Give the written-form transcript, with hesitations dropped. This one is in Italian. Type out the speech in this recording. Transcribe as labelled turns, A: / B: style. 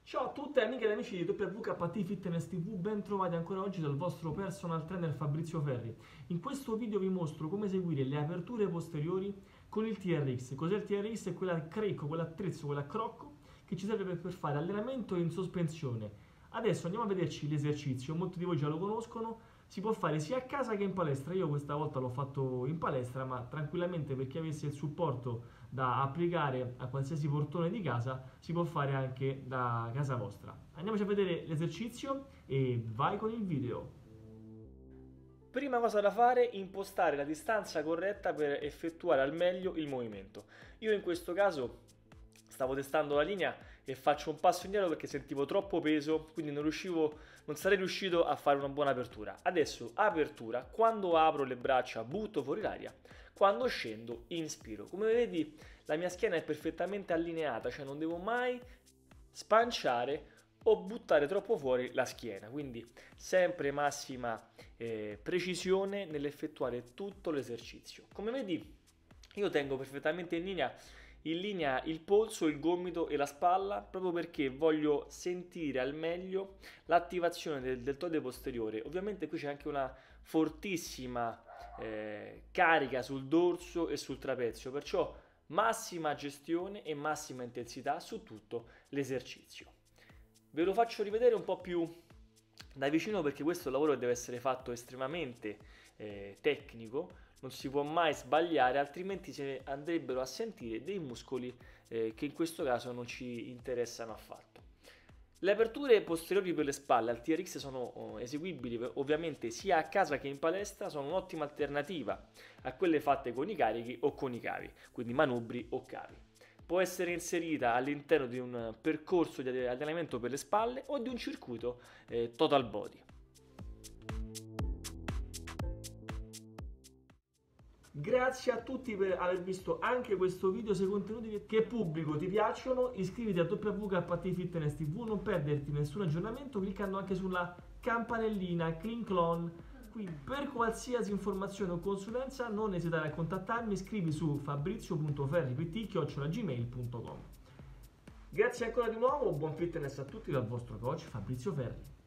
A: Ciao a tutte amiche ed amici di WKT Fitness TV, ben trovati ancora oggi dal vostro personal trainer Fabrizio Ferri. In questo video vi mostro come eseguire le aperture posteriori con il TRX. Cos'è il TRX? È quella cricco, quell'attrezzo, quella crocco che ci serve per fare allenamento in sospensione. Adesso andiamo a vederci l'esercizio, molti di voi già lo conoscono, si può fare sia a casa che in palestra. Io questa volta l'ho fatto in palestra, ma tranquillamente per chi avesse il supporto da applicare a qualsiasi portone di casa si può fare anche da casa vostra. Andiamoci a vedere l'esercizio e vai con il video. Prima cosa da fare, impostare la distanza corretta per effettuare al meglio il movimento. Io in questo caso stavo testando la linea e faccio un passo indietro perché sentivo troppo peso, quindi non sarei riuscito a fare una buona apertura. Adesso apertura, quando apro le braccia butto fuori l'aria, quando scendo inspiro. Come vedi la mia schiena è perfettamente allineata, cioè non devo mai spanciare o buttare troppo fuori la schiena, quindi sempre massima precisione nell'effettuare tutto l'esercizio. Come vedi io tengo perfettamente in linea il polso, il gomito e la spalla, proprio perché voglio sentire al meglio l'attivazione del deltoide posteriore. Ovviamente qui c'è anche una fortissima carica sul dorso e sul trapezio, perciò massima gestione e massima intensità su tutto l'esercizio. Ve lo faccio rivedere un po' più da vicino perché questo è un lavoro che deve essere fatto estremamente tecnico, non si può mai sbagliare, altrimenti si andrebbero a sentire dei muscoli che in questo caso non ci interessano affatto. Le aperture posteriori per le spalle al TRX sono eseguibili ovviamente sia a casa che in palestra, sono un'ottima alternativa a quelle fatte con i carichi o con i cavi, quindi manubri o cavi. Può essere inserita all'interno di un percorso di allenamento per le spalle o di un circuito total body. Grazie a tutti per aver visto anche questo video. Se i contenuti che pubblico ti piacciono, iscriviti a WKT Fitness TV, non perderti nessun aggiornamento cliccando anche sulla campanellina, click on. Quindi per qualsiasi informazione o consulenza non esitare a contattarmi, scrivi su fabrizio.ferript@gmail.com. Grazie ancora di nuovo, buon fitness a tutti dal vostro coach Fabrizio Ferri.